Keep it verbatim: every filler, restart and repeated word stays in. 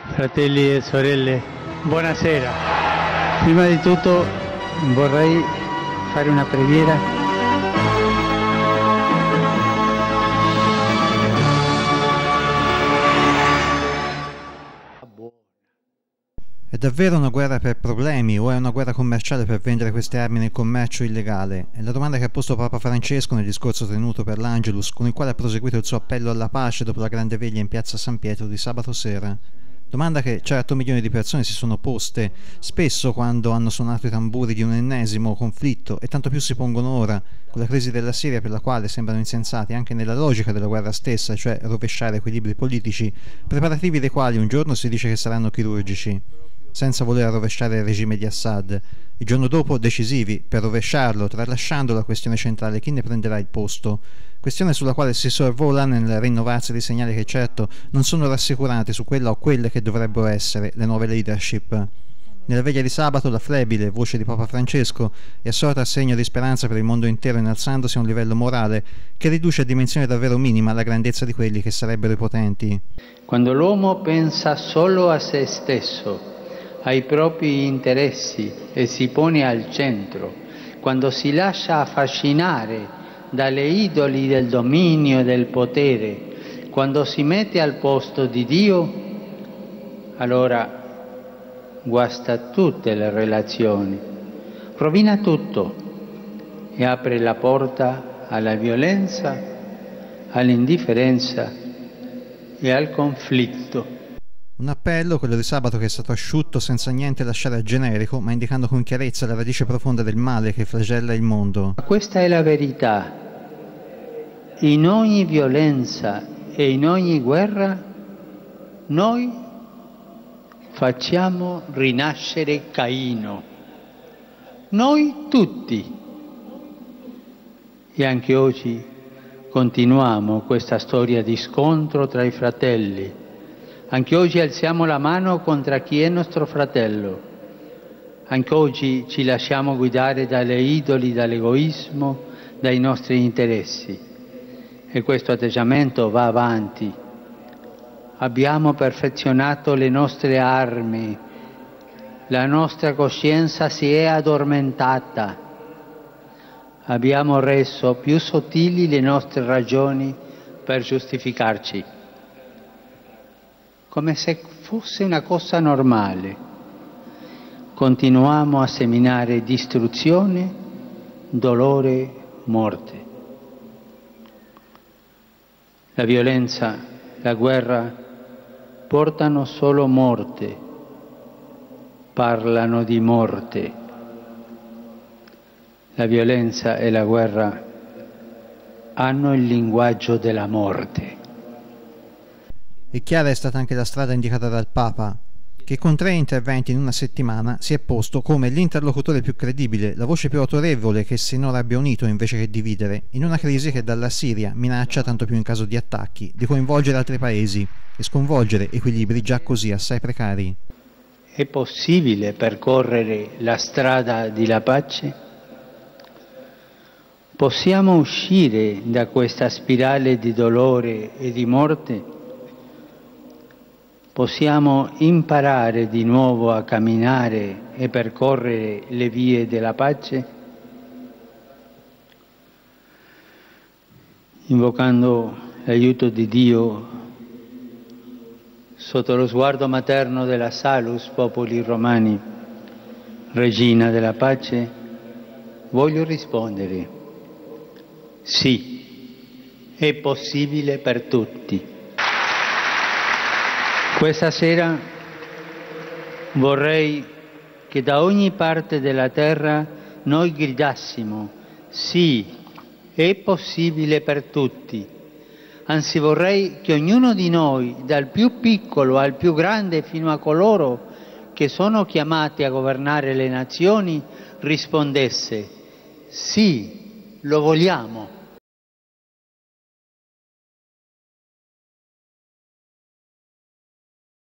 Fratelli e sorelle, buonasera. Prima di tutto vorrei fare una preghiera. È davvero una guerra per problemi o è una guerra commerciale per vendere queste armi nel commercio illegale? È la domanda che ha posto Papa Francesco nel discorso tenuto per l'Angelus, con il quale ha proseguito il suo appello alla pace dopo la grande veglia in piazza San Pietro di sabato sera. Domanda che certo milioni di persone si sono poste, spesso quando hanno suonato i tamburi di un ennesimo conflitto, e tanto più si pongono ora, con la crisi della Siria, per la quale sembrano insensati anche nella logica della guerra stessa, cioè rovesciare equilibri politici, preparativi dei quali un giorno si dice che saranno chirurgici, senza voler rovesciare il regime di Assad, il giorno dopo decisivi per rovesciarlo, tralasciando la questione centrale: chi ne prenderà il posto? Questione sulla quale si sorvola nel rinnovarsi dei segnali che certo non sono rassicuranti su quella o quelle che dovrebbero essere le nuove leadership. Nella veglia di sabato la flebile voce di Papa Francesco è assorta a segno di speranza per il mondo intero, innalzandosi a un livello morale che riduce a dimensione davvero minima la grandezza di quelli che sarebbero i potenti. Quando l'uomo pensa solo a se stesso, ai propri interessi e si pone al centro, quando si lascia affascinare dalle idoli del dominio e del potere, quando si mette al posto di Dio, allora guasta tutte le relazioni, rovina tutto e apre la porta alla violenza, all'indifferenza e al conflitto. Un appello, quello di sabato, che è stato asciutto senza niente lasciare a generico, ma indicando con chiarezza la radice profonda del male che flagella il mondo. Questa è la verità. In ogni violenza e in ogni guerra noi facciamo rinascere Caino. Noi tutti. E anche oggi continuiamo questa storia di scontro tra i fratelli. Anche oggi alziamo la mano contro chi è nostro fratello. Anche oggi ci lasciamo guidare dalle idoli, dall'egoismo, dai nostri interessi. E questo atteggiamento va avanti. Abbiamo perfezionato le nostre armi. La nostra coscienza si è addormentata. Abbiamo reso più sottili le nostre ragioni per giustificarci, come se fosse una cosa normale. Continuiamo a seminare distruzione, dolore, morte. La violenza, la guerra portano solo morte, parlano di morte. La violenza e la guerra hanno il linguaggio della morte. E chiara è stata anche la strada indicata dal Papa, che con tre interventi in una settimana si è posto come l'interlocutore più credibile, la voce più autorevole che sinora abbia unito invece che dividere, in una crisi che dalla Siria minaccia, tanto più in caso di attacchi, di coinvolgere altri paesi e sconvolgere equilibri già così assai precari. È possibile percorrere la strada della pace? Possiamo uscire da questa spirale di dolore e di morte? Possiamo imparare di nuovo a camminare e percorrere le vie della pace? Invocando l'aiuto di Dio, sotto lo sguardo materno della Salus Populi Romani, Regina della Pace, voglio rispondere: sì, è possibile per tutti. Questa sera vorrei che da ogni parte della terra noi gridassimo: sì, è possibile per tutti. Anzi, vorrei che ognuno di noi, dal più piccolo al più grande fino a coloro che sono chiamati a governare le nazioni, rispondesse: sì, lo vogliamo.